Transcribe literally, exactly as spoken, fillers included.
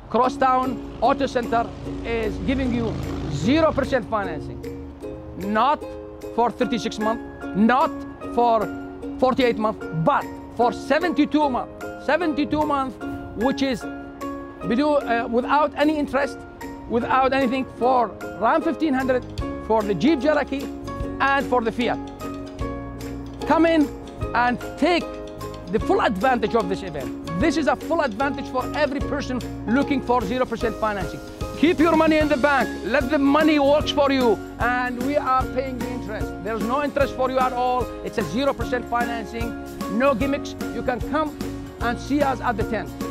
Crosstown Auto Center is giving you zero percent financing. Not for thirty-six months, not for forty-eight months, but for seventy-two months. seventy-two months, which is uh, without any interest, without anything, for Ram fifteen hundred, for the Jeep Cherokee, and for the Fiat. Come in and take the full advantage of this event. This is a full advantage for every person looking for zero percent financing. Keep your money in the bank. Let the money work for you, and we are paying the interest. There's no interest for you at all. It's a zero percent financing, no gimmicks. You can come and see us at the tent.